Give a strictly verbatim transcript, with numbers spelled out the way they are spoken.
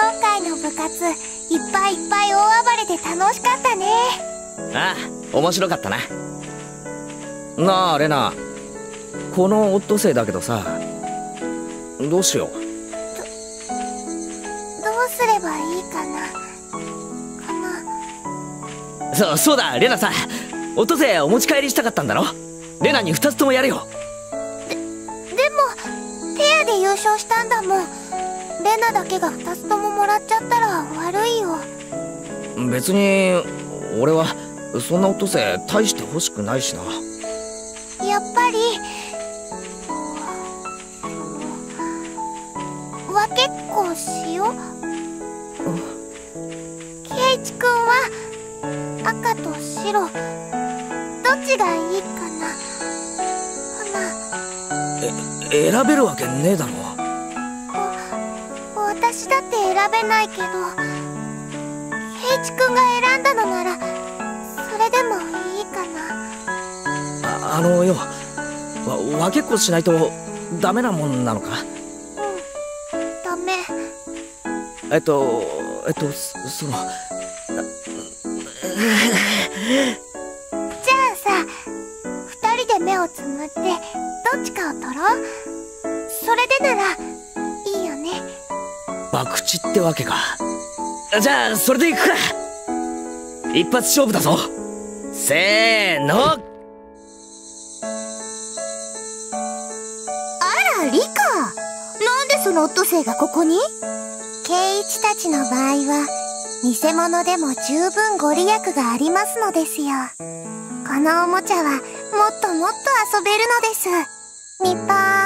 今回の部活いっぱいいっぱい大暴れで楽しかったね。 ああ、面白かったな。なあレナ、このオットセイだけどさ、どうしよう。 どどうすればいいかなかな。 そうそうだ、レナさ、オットセイお持ち帰りしたかったんだろ。レナにふたつともやるよ。 ででもペアで優勝したんだもん。レナだけがふたつとももらっちゃったら悪いよ。 別に俺はそんなオットセイ大して欲しくないしな。 やっぱり分けっこしよう。ケイチ君は赤と白どっちがいいかなかな。 え選べるわけねえだろ。 私だって選べないけど、ケイチ君が選んだのならそれでもいいかな。 ああのよ、わ分けっこしないとダメなもんなのか。 うん、ダメ。 えっとえっとそそのじゃあさ、二人で目をつむってどっちかを取ろう。それでならいいよね。 博打ってわけか。じゃあそれでいくか。一発勝負だぞ。せーの。 あらリカ、なんでそのオットセイがここに？ケイイチたちの場合は偽物でも十分ご利益がありますのですよ。このおもちゃはもっともっと遊べるのです。みっぱー